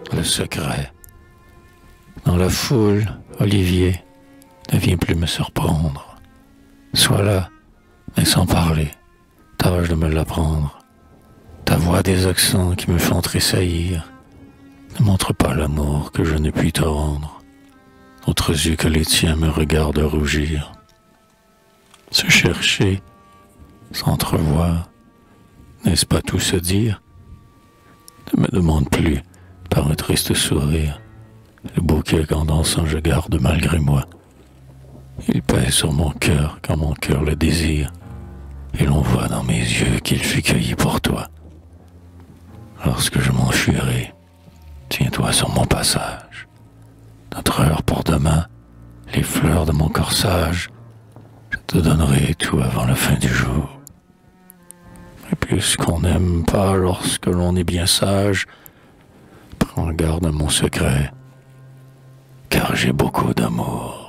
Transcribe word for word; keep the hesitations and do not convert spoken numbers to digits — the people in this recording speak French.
Le secret. Dans la foule, Olivier ne vient plus me surprendre. Sois là, mais sans parler. Tâche de me l'apprendre. Ta voix des accents qui me font tressaillir ne montre pas l'amour que je ne puis te rendre. Autres yeux que les tiens me regardent rougir. Se chercher, s'entrevoir, n'est-ce pas tout se dire? Ne me demande plus, par un triste sourire, le bouquet qu'en dansant je garde malgré moi. Il pèse sur mon cœur quand mon cœur le désire, et l'on voit dans mes yeux qu'il fut cueilli pour toi. Lorsque je m'enfuirai, tiens-toi sur mon passage. Notre heure pour demain, les fleurs de mon corsage, je te donnerai tout avant la fin du jour. Et puisqu'on n'aime pas lorsque l'on est bien sage, prends garde à mon secret, car j'ai beaucoup d'amour.